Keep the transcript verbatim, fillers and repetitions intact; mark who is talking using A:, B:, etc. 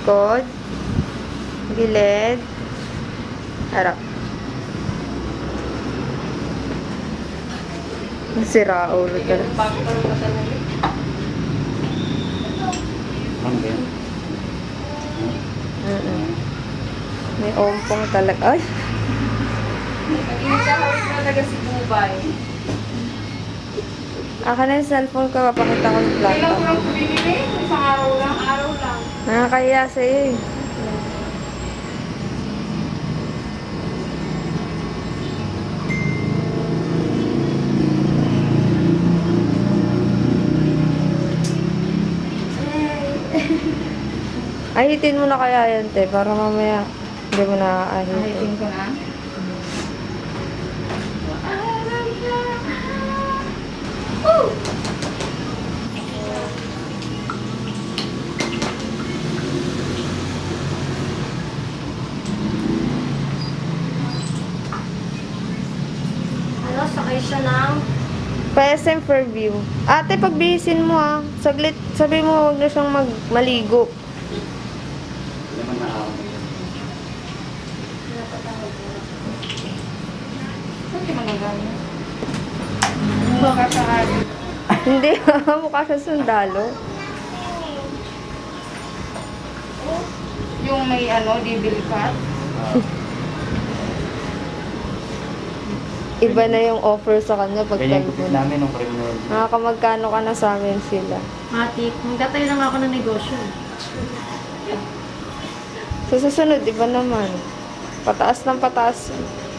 A: likod, gilid, harap. Sira ulo ka na. Mm-mm. May ompong talaga. Ay!
B: Nag-iisahawit talaga si Bubay.
A: Aka na yung cellphone ko, papakita ko yung
B: Kailan ko
A: laptop.
B: lang binili? Isang araw lang, araw lang.
A: Nakakaya sa'yo eh. Ahitin mo na kaya yan, te, para mamaya hindi mo na ahitin.
B: Nahitin ko na. Oh! Ano, sakay siya ng...
A: Pa-S M Fairview. Ate, pagbihisin mo ah. Saglit, sabi mo huwag na siyang mag maligo.
B: Saan ka magagamit? Baka sa hari.
A: Hindi, mukha siya sundalo.
B: Yung may ano, devil cut.
A: Iba na yung offer sa kanya pag
C: Ganyan yung
A: talbon.
C: namin nung criminal.
A: Nakakamagkano ka na sa amin sila.
D: Matik, magtatayo lang ako ng negosyo.
A: Sa susunod, iba naman. Pataas ng pataas.